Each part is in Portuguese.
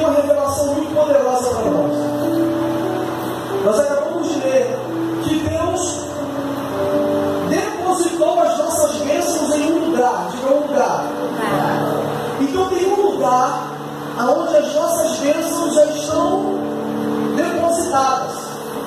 uma revelação muito poderosa para nós. Nós acabamos de ler que Deus depositou as nossas bênçãos em um lugar. Diga um lugar. Então tem um lugar onde as nossas bênçãos já estão depositadas.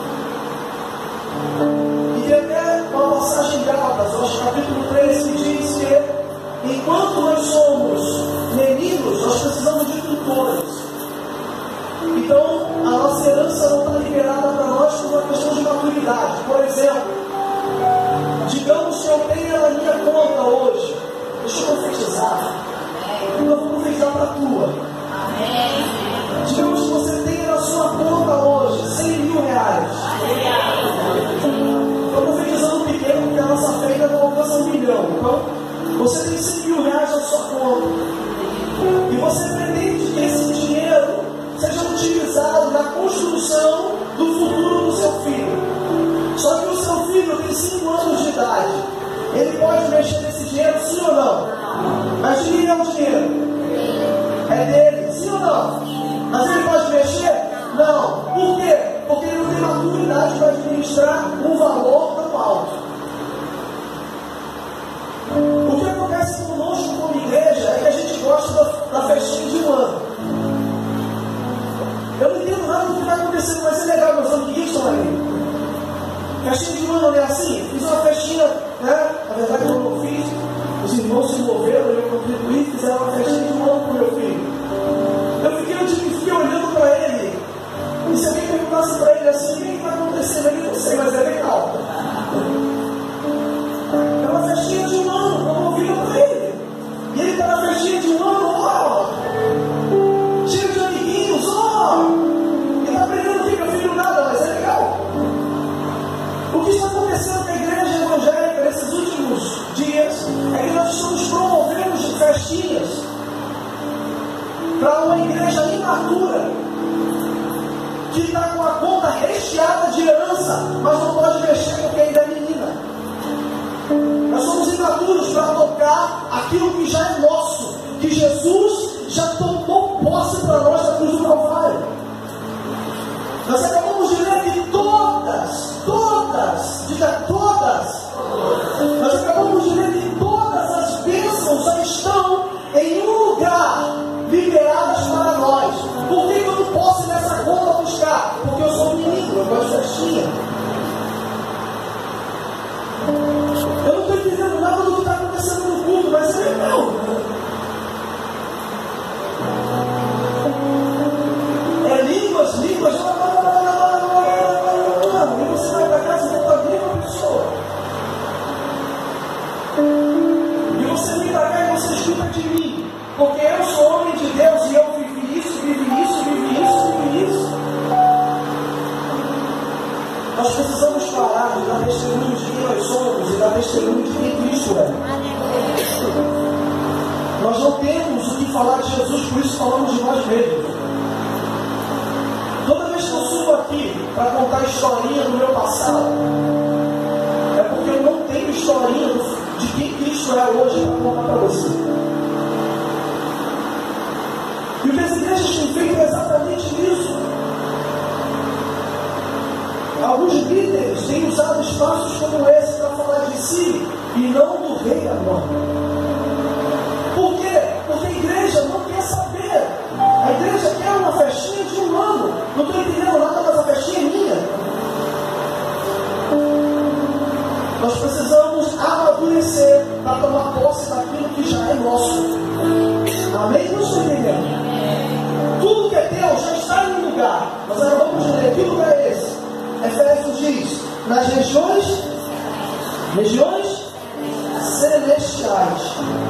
E tem até uma passagem em Gálatas, capítulo 3, que diz que enquanto nós somos meninos, nós precisamos de tutores. Então, a nossa herança não está liberada para nós por uma questão de maturidade. Por exemplo, digamos que eu tenha na minha conta hoje, deixa eu profetizar, eu vou profetizar para a tua. Digamos que você tenha na sua conta hoje 100 mil reais. Estou profetizando pequeno porque a nossa fé ainda não alcança 1 milhão. Então, você tem 100 mil reais na sua conta. E você pretende que esse dinheiro seja utilizado na construção do futuro do seu filho. Só que o seu filho tem 5 anos de idade. Ele pode mexer nesse dinheiro, sim ou não? Mas de quem é o dinheiro? É dele, sim ou não? Mas ele pode mexer? Não. Por quê? Porque ele não tem maturidade para administrar um valor tão alto. O que acontece conosco como igreja é que a gente gosta da festinha de um ano. Eu não entendo nada do que está acontecendo, mas é legal, meus amiguinhos estão aí. Festinha de um ano não é assim? Fiz uma festinha, né? Na verdade eu não fiz. Os irmãos se envolveram, eu contribuí, fizeram uma festinha de um ano para o meu filho. Eu fiquei olhando para ele. E se alguém perguntasse para ele assim, o que está acontecendo ali? Não sei, mas é legal. É uma festinha de um ano, eu ouvi para ele. E ele está na festinha de um ano, ó, cheio de amiguinhos, ó. Ele está aprendendo que meu filho nada, mas é legal. O que está acontecendo com a igreja evangélica nesses últimos dias é que nós estamos promovendo festinhas para uma igreja imatura que está com a conta recheada de herança, mas não pode mexer porque ainda é menina. Nós somos imaturos para tocar aquilo que já é nosso, que Jesus já tomou posse para nós na cruz do Calvário. Nós acabamos de ler que diga todas, nós acabamos de ler que todas as bênçãos já estão em um lugar liberadas para nós. Por que eu não posso ir nessa conta buscar? Porque eu sou um menino, eu gosto de festinha. Eu não estou entendendo nada do que está acontecendo no culto, mas é legal. É línguas, e você vai para casa e vai para a mesma pessoa. E você vem para cá e você escuta de mim, porque eu sou homem de Deus e eu vivi isso. Nós precisamos parar de dar testemunho de quem nós somos e dar testemunho de quem Cristo é. Nós não temos o que falar de Jesus, por isso falamos de nós mesmos. Toda vez que eu subo aqui para contar a historinha do meu passado, é porque eu não tenho historinha de quem Cristo é hoje para contar para você. E o que as igrejas têm feito é exatamente isso. Alguns líderes têm usado espaços como esse para falar de si e não do rei agora. Por quê? Porque a igreja não quer saber. A igreja quer uma festinha de um ano. Não estou entendendo nada, mas a festinha é minha. Nós precisamos amadurecer para tomar posse daquilo que já é nosso. Amém? Não estou entendendo. Tudo que é teu já está em um lugar. Nós agora vamos ler. Que lugar é esse? Efésios diz: nas regiões celestiais.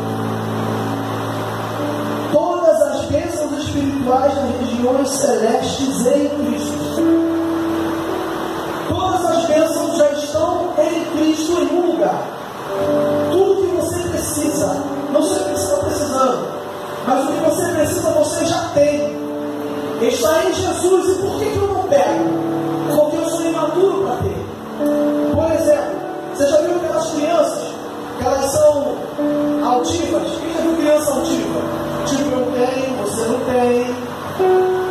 Todas as bênçãos espirituais nas regiões celestes em Cristo. Todas as bênçãos já estão em Cristo em um lugar. Tudo que você precisa, não sei o que você está precisando, mas o que você precisa você já tem. Está em Jesus. E por que eu não pego? Porque eu sou imaturo para ter. Por exemplo, você já viu aquelas crianças que elas são altivas? Quem já viu criança altiva? Tipo, eu tenho, você não tem.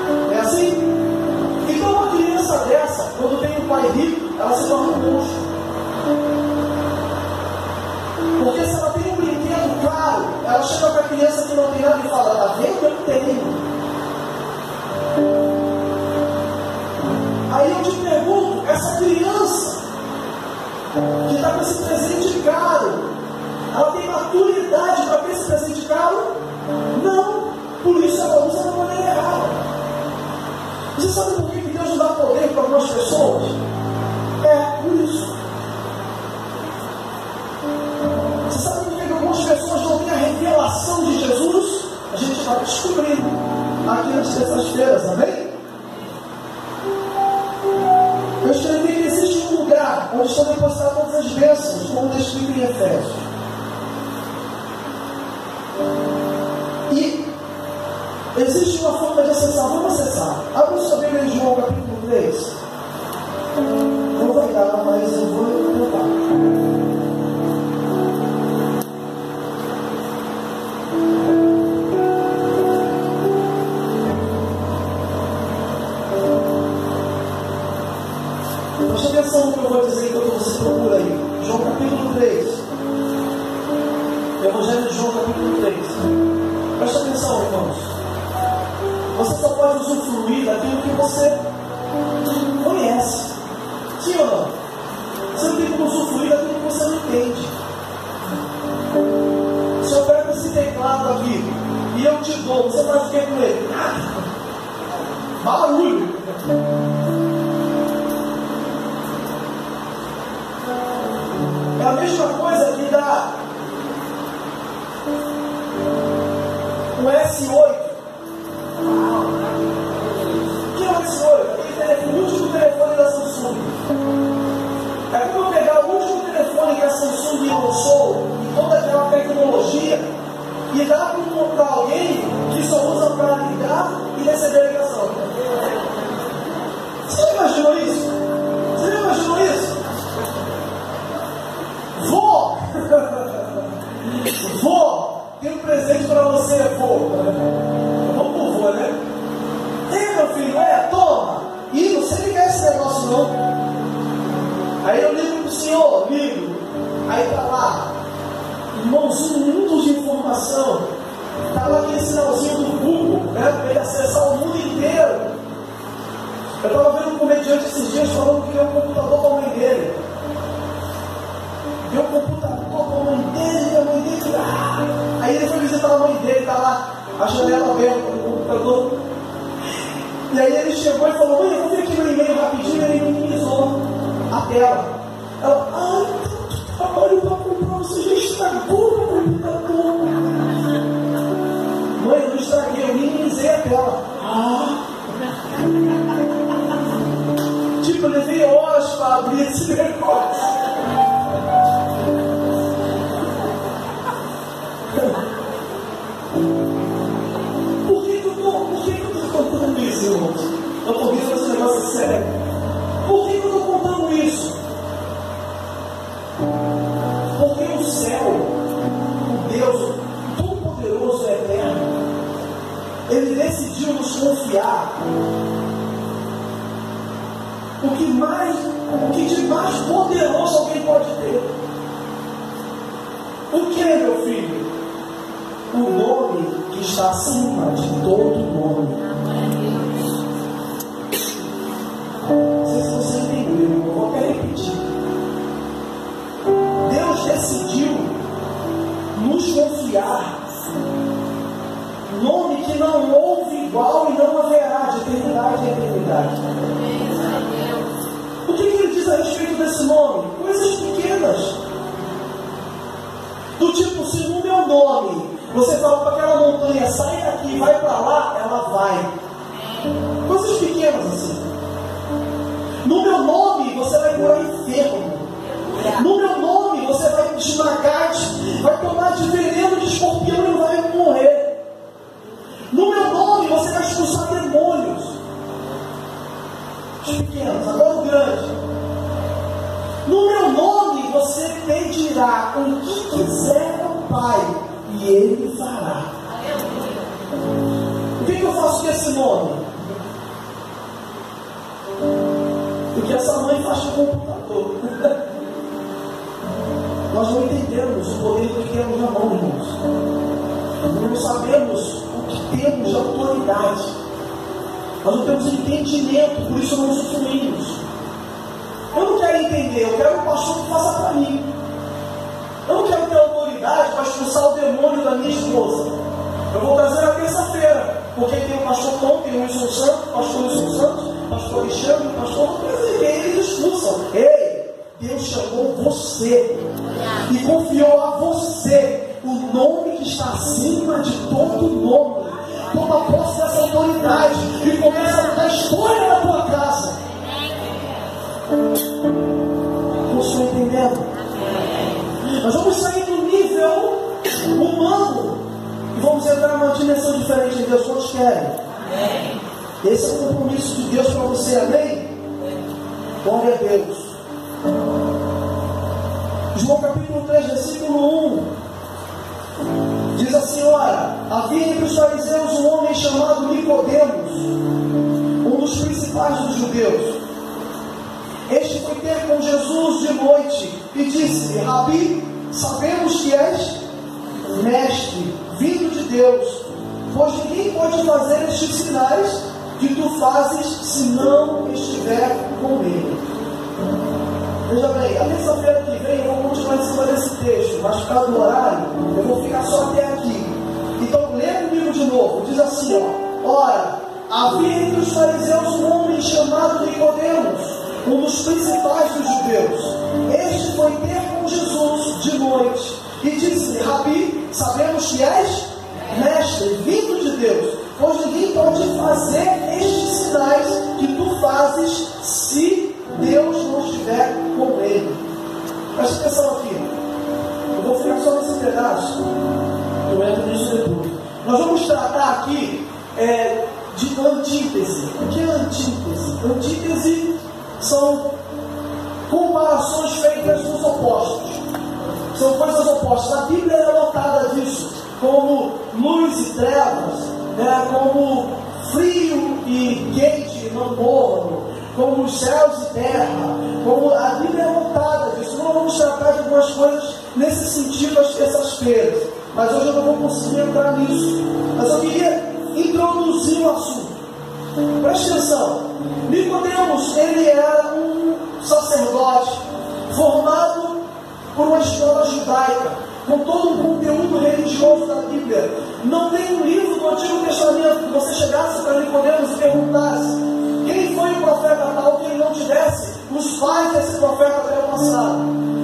Você sabe por que Deus não dá poder para algumas pessoas? É por isso. Você sabe por que algumas pessoas não têm a revelação de Jesus? A gente vai descobrindo aqui nas terças-feiras, amém? Eu escrevi que existe um lugar onde estão depositadas todas as bênçãos, como descrito em Efésios. E existe uma forma de acessar. Vamos acessar. Abra sua Bíblia em João capítulo 3. Não vai dar, mas eu vou tentar. Preste atenção no que eu vou dizer enquanto você procura aí. João capítulo 3. Evangelho de João capítulo 3. Preste atenção, irmãos. Você só pode usufruir daquilo que você conhece. Sim ou não? Você não tem como usufruir daquilo que você não entende. Se eu pego esse teclado aqui e eu te dou, você faz o que com ele? Nada. Barulho. É a mesma coisa que dá o S8. O que é o S8? O último telefone da Samsung. É como eu pegar o último telefone que a Samsung lançou e toda aquela tecnologia e dar para alguém que só usa para ligar e receber ligação. Você já imaginou isso? Você já imaginou isso? Vô, tem um presente para você, vô. Vamos pro vô, né? Ei, meu filho, toma. Ih, não sei ligar esse negócio não. Aí eu ligo pro senhor, ligo. Aí tá lá, irmãozinho, mundo de informação. Tá lá aquele sinalzinho do Google, né? Para ele acessar o mundo inteiro. Eu estava vendo um comediante esses dias falando que deu um computador para a mãe dele. Deu um computador para a mãe dele, a mãe dele. Aí ele foi visitar a mãe dele, tá lá, a janela aberta do computador. E aí ele chegou e falou: mãe, eu vou ver aqui meu e-mail rapidinho. Ele minimizou a tela. Ela: ai, tanto trabalho para comprar, você já estragou o computador. Mãe, eu não estraguei, eu minimizei a tela. Tipo, eu levei horas para abrir esse negócio. Por que eu estou contando isso, irmãos? Eu estou vendo esse negócio sério. Por que eu estou contando isso? Porque o céu, o Deus Todo-Poderoso e Eterno, Ele decidiu nos confiar o que de mais poderoso alguém pode ter. O que é, meu filho? O nome que está acima de todo nome. Não sei se você entendeu, eu vou até repetir. Deus decidiu nos confiar nome que não houve igual e não haverá de eternidade em eternidade. O que ele diz a respeito desse nome? Coisas pequenas. Do tipo, se no meu nome você fala para aquela montanha, sai daqui, vai para lá, ela vai. Coisas pequenas assim. No meu nome você vai curar enfermo. No meu nome você vai esmagar, vai tomar de veneno de escorpião e não vai morrer. No meu nome você vai expulsar demônios. Os pequenos, agora o grande. No meu nome você pedirá o que quiser ao Pai e Ele fará. O que eu faço com esse nome? O que essa mãe faz com o computador. Nós não entendemos o poder que temos na mão, irmãos. Não sabemos o que temos de autoridade. Nós não temos entendimento, por isso não usufruímos. Eu não quero entender, eu quero um pastor que faça para mim. Eu não quero ter autoridade para expulsar o demônio da minha esposa. Eu vou trazer na terça-feira. porque tem o pastor Tom, tem o Wilson Santos, pastor Wilson Santos, pastor Alexandre, pastor, eles expulsam. Ei, Deus chamou você e confiou a você o nome que está acima de todo nome. Toma posse dessa autoridade e começa a mudar a história da tua casa. Vocês estão entendendo? Nós vamos sair do nível humano e vamos entrar numa dimensão diferente de Deus. Todos querem? Esse é o compromisso de Deus para você, amém? Glória a Deus. João capítulo 3, versículo 1 diz assim: ora, havia entre os fariseus um homem chamado Nicodemos, um dos principais dos judeus. Este foi ter com Jesus de noite e disse: Rabi, sabemos que és mestre, vindo de Deus, pois ninguém pode fazer estes sinais que tu fazes se não estiver com ele. Veja bem, a terça-feira que vem eu vou continuar em cima desse texto, mas por causa do horário, eu vou ficar só até aqui. Então, lê comigo de novo, diz assim, ó: ora, havia entre os fariseus um homem chamado Nicodemos, um dos principais dos judeus. Este foi ter com Jesus de noite e disse: Rabi, sabemos que és mestre, vindo de Deus, pois ninguém pode fazer estes sinais que tu fazes se Deus não estiver com ele. Presta atenção aqui. Eu vou ficar só nesse pedaço. Eu entro nisso depois. Nós vamos tratar aqui de antítese. O que é antítese? Antítese são comparações feitas nos opostos. São coisas opostas. A Bíblia é lotada disso, como luz e trevas, como frio e quente, morno, como os céus e terra, como a Bíblia é lotada disso. Não vamos tratar de algumas coisas nesse sentido às terças-feiras, mas hoje eu não vou conseguir entrar nisso. Mas eu queria introduzir o assunto. Preste atenção. Nicodemos, ele era um sacerdote formado por uma escola judaica, com todo um conteúdo religioso da Bíblia. Não tem um livro do Antigo Testamento que você chegasse para Nicodemos e perguntasse: quem foi o profeta tal, que ele não tivesse os pais desse profeta passado?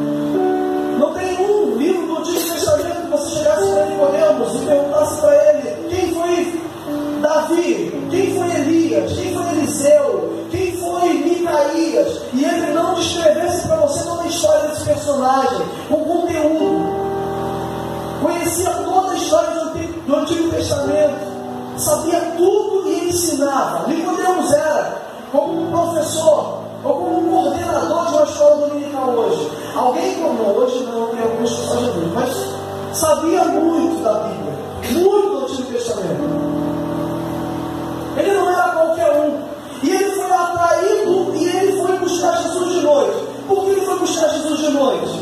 Não tem um livro do Antigo Testamento que você chegasse para Nicodemos e perguntasse para ele: quem foi Davi? Quem foi Elias? Quem foi Eliseu? Quem foi Micaías? E ele não descrevesse para você toda a história desse personagem, com conteúdo. Conhecia toda a história do Antigo Testamento, sabia tudo e ensinava. Nicodemos era como um professor ou como um coordenador de uma escola dominical hoje. Alguém como hoje, não tem alguns que só Jesus, mas sabia muito da Bíblia, muito do Antigo Testamento. Ele não era qualquer um. E ele foi atraído e ele foi buscar Jesus de noite. Por que ele foi buscar Jesus de noite?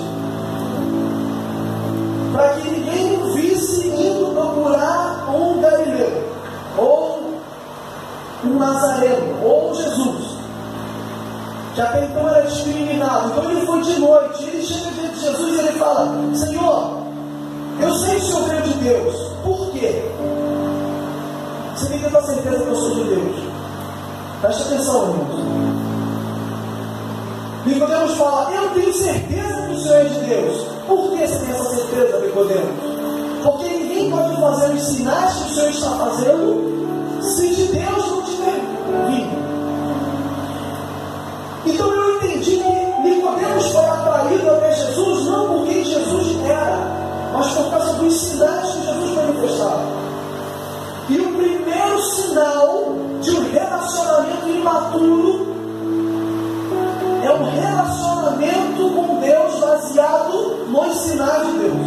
Para que ninguém o visse indo procurar um Galileu, ou um Nazareno, ou Jesus, que até então era discriminado. Então ele foi de noite, ele chega diante de Jesus e ele fala: Senhor, eu sei que o Senhor veio de Deus. Por quê? Você tem que ter certeza que eu sou de Deus. Preste atenção, irmãos. Nicodemos fala: eu tenho certeza que o Senhor é de Deus. Por que você tem essa certeza, Nicodemos? Porque ninguém pode fazer os sinais que o Senhor está fazendo se de Deus não tiver vindo. Então eu entendi que Nicodemos foi atraído até Jesus não por quem Jesus era, mas por causa dos sinais que Jesus manifestava. E o primeiro sinal de um relacionamento imaturo é um relacionamento com Deus baseado nos sinais de Deus.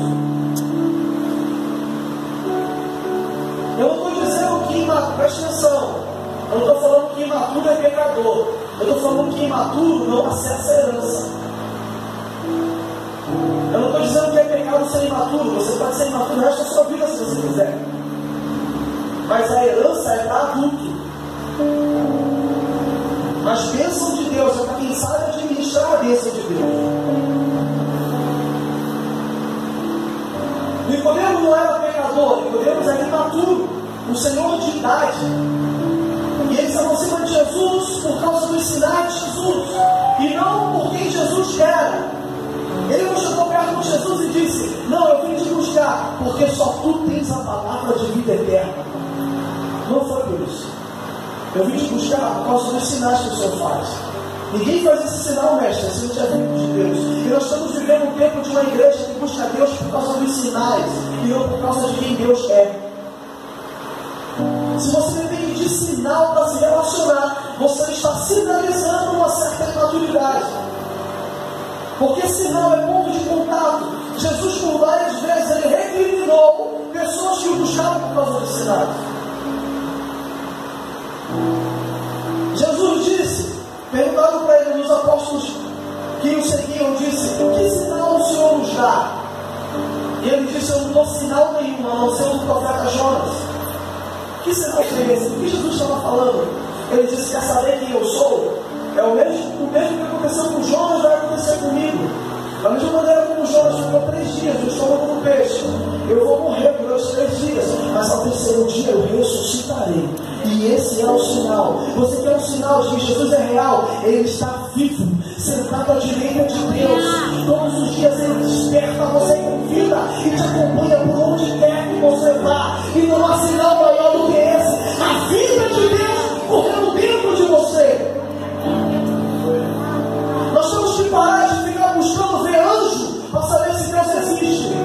Eu não estou dizendo que imaturo, preste atenção, eu não estou falando que imaturo é pecador, eu estou falando que imaturo não acessa a herança. Eu não estou dizendo que é pecado ser imaturo, você pode ser imaturo o resto da sua vida se você quiser. Mas a herança é para adulto. Mas bênção de Deus é para quem sabe administrar a bênção de Deus. Nicodemos não era pecador, Nicodemos era imaturo. O Senhor de idade. E eles se aproximam de Jesus por causa dos sinais de Jesus, e não por quem Jesus era. Ele não chegou perto de Jesus e disse: não, eu vim te buscar, porque só tu tens a palavra de vida eterna. Não foi por isso. Eu vim te buscar por causa dos sinais que o Senhor faz. Ninguém faz esse sinal, mestre, se não é filho de Deus. E nós estamos vivendo um tempo de uma igreja que busca Deus por causa dos sinais, e não por causa de quem Deus é. Se você depende de sinal para se relacionar, você está sinalizando uma certa imaturidade. Porque sinal é ponto de contato. Jesus, por várias vezes, ele recriminou pessoas que o buscavam por causa dos sinais. Jesus disse, perguntaram para ele, os apóstolos que o seguiam, disse: que sinal o Senhor nos dá? E ele disse: eu não dou sinal nenhum, a não ser o do profeta Jonas. Que sinal seria esse? O que Jesus estava falando? Ele disse: quer saber quem eu sou? É o mesmo que aconteceu com Jonas, vai acontecer comigo. Da mesma maneira como Jonas ficou 3 dias no estômago do peixe, eu vou morrer durante 3 dias, mas ao terceiro dia eu ressuscitarei. E esse é o sinal. Você quer um sinal de que Jesus é real? Ele está vivo, sentado à direita de Deus. Todos os dias ele desperta você com vida e te acompanha por onde quer que você vá. E não há sinal maior do que esse: a vida de Deus correndo dentro de você. Nós temos que parar de ficar buscando ver anjo para saber se Deus existe.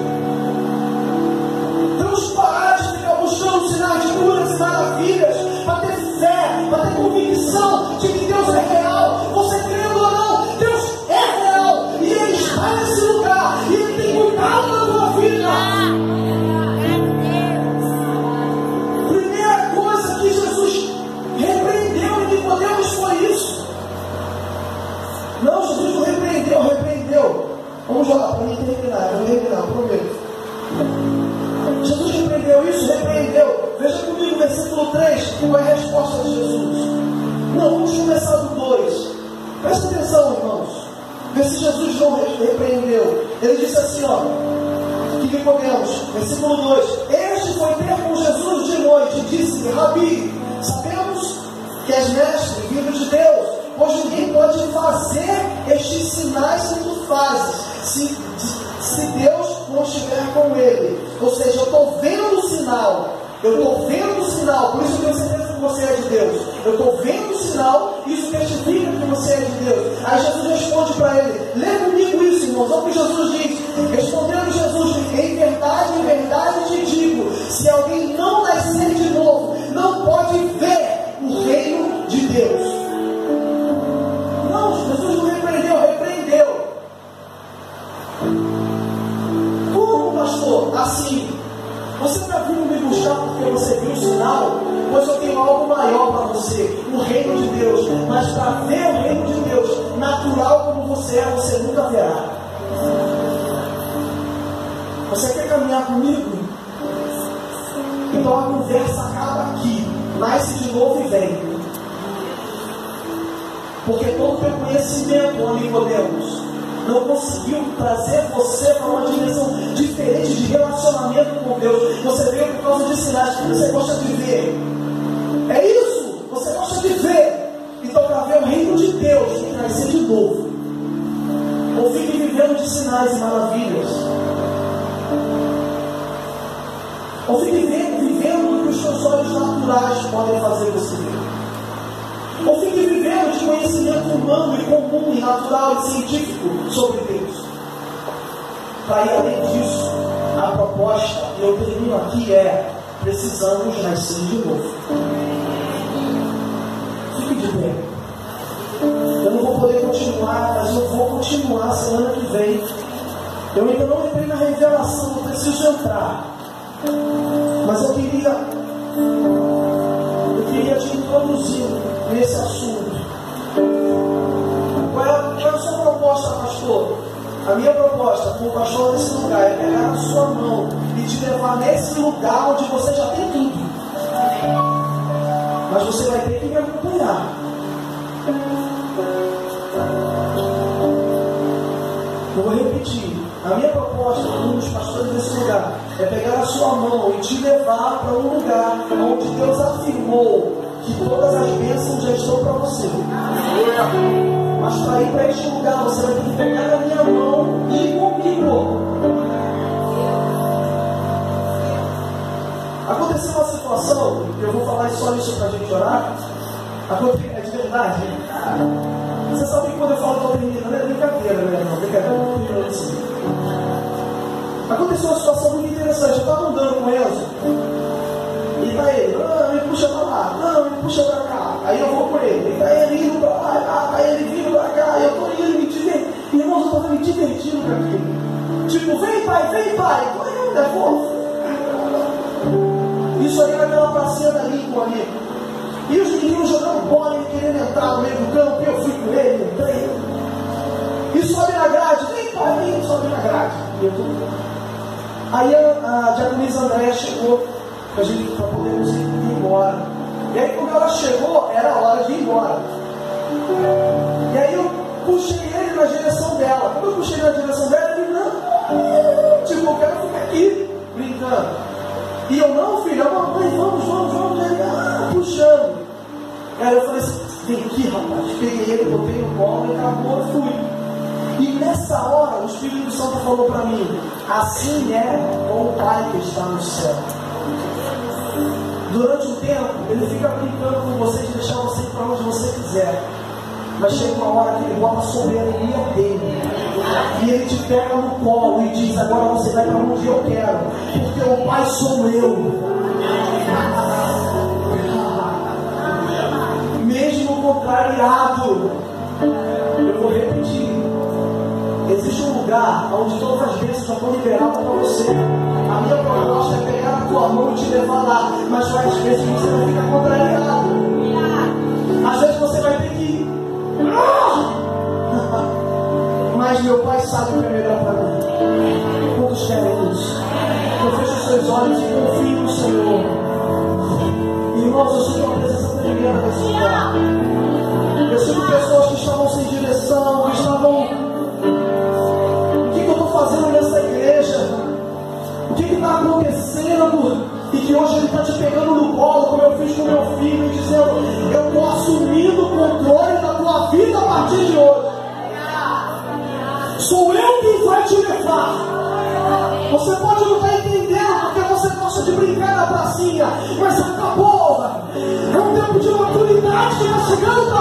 Temos que parar de ficar buscando sinais de curas e maravilhas para ter fé, para ter convicção de que Deus é real. Você crendo ou não, Deus é real e Ele está nesse lugar e Ele tem cuidado da tua vida. Primeira coisa que Jesus repreendeu em Nicodemos foi isso. Não, Jesus não repreendeu. Vamos jogar para mim terminar, prometo. Jesus repreendeu isso, repreendeu. Veja comigo o versículo 3, que foi a resposta de Jesus. Não, vamos começar do 2. Presta atenção, irmãos. Vê se Jesus não repreendeu. Ele disse assim, ó, que Nicodemos, versículo 2: este foi ter com Jesus de noite e disse: Rabi, sabemos que és mestre, vindo de Deus, pois ninguém pode fazer estes sinais que tu fazes, se Deus não estiver com ele. Ou seja, eu estou vendo o sinal. Por isso eu tenho certeza que você é de Deus. Eu estou vendo o sinal, isso testifica que você é de Deus. Aí Jesus responde para ele. Lê comigo isso, irmãos. Olha o que Jesus diz. Respondendo Jesus: em verdade te digo, se alguém não nascer de novo, não pode ver o reino de Deus. Não, Jesus não repreendeu. Como, pastor? Assim, você está vindo me buscar porque você viu o sinal? Pois eu tenho algo maior para você, o reino de Deus. Mas para ver o reino de Deus, natural como você é, você nunca verá. Você quer caminhar comigo? Então a conversa acaba aqui. Nasce de novo e vem. Porque todo o teu conhecimento, Nicodemos, não conseguiu trazer você para uma dimensão diferente de relacionamento com Deus. Você veio por causa de sinais que você gosta de ver. É isso? Você gosta de ver. Então, para ver o reino de Deus, tem que nascer de novo. Ou fique vivendo de sinais e maravilhas. Ou fique vivendo o que os seus olhos naturais podem fazer você ver. Ou fique vivendo de conhecimento humano e comum e natural e científico sobre Deus. Para ir além disso, a proposta, e eu termino aqui, é: precisamos nascer de novo. Fique de pé. Eu não vou poder continuar, mas eu vou continuar semana que vem. Eu ainda não entrei na revelação, eu preciso entrar. Mas eu queria te introduzir nesse assunto. Qual é a sua proposta, pastor? A minha proposta como pastor nesse lugar é pegar a sua mão e te levar nesse lugar onde você já tem tudo. Mas você vai ter que me acompanhar. Eu vou repetir. A minha proposta como um dos pastores nesse lugar é pegar a sua mão e te levar para um lugar onde Deus afirmou que todas as bênçãos já estão para você. Mas para ir para este lugar, você vai ter que pegar a minha mão e ir comigo. Aconteceu uma situação, eu vou falar só isso para a gente orar. É de verdade. Você sabe que quando eu falo estou terminando, é brincadeira, né? Não, brincadeira. Aconteceu uma situação muito interessante. Eu estava andando com o Enzo e tá ele, me puxa para lá, não, me puxa para cá. Aí eu vou por ele, e tá ele indo para lá, tá ele vindo para cá. Eu estou indo me divertindo. Irmãos, eu estou me divertindo com aquilo. Tipo, vem pai, tô indo, é fofo. Isso aí era aquela pracinha da Lincoln ali. E os meninos jogando bola e querendo entrar no meio do campo. Eu fui com ele, entrei. E sobe na grade. Vem, pai, vem, sobe na grade. E eu tô... Aí a diaconisa Andréia chegou para podermos ir embora. E aí quando ela chegou, era a hora de ir embora. E aí eu puxei ele na direção dela. Quando eu puxei na direção dela, ele não. Tipo, eu quero ficar aqui, brincando. E eu, não, filho, mamãe, vamos, ele, puxando. Aí eu falei assim, vem aqui, rapaz. Peguei ele, botei no colo e acabou, eu fui. E nessa hora, o Espírito Santo falou para mim, assim é com o Pai que está no céu. Durante um tempo, ele fica brincando com você de deixar você ir para onde você quiser. Mas chega uma hora que ele bota a soberania dele. E ele te pega no colo e diz, agora você vai para onde eu quero. Porque o Pai sou eu. Mesmo contrariado, eu vou repetir. Existe um lugar onde todas as bênçãos já estão liberadas para você. A minha proposta é pegar a tua mão e te levar lá. Mas várias vezes você não fica contrariado. Às vezes você vai ter que ir. Mas meu Pai sabe o que é melhor para mim. Quantos querem isso? Então feche os seus olhos e confie no Senhor. Irmãos, eu sinto uma presença tremenda nesse lugar. Eu sinto pessoas que estavam sem direção, que estavam... O que eu estou fazendo nessa igreja? O que está acontecendo? E que hoje Ele está te pegando no colo, como eu fiz com meu filho, e dizendo, eu estou assumindo o controle da tua vida a partir de hoje. Sou eu quem vai te levar. Você pode não estar entendendo, porque você gosta de brincar na pracinha, mas acabou. É um tempo de maturidade que está chegando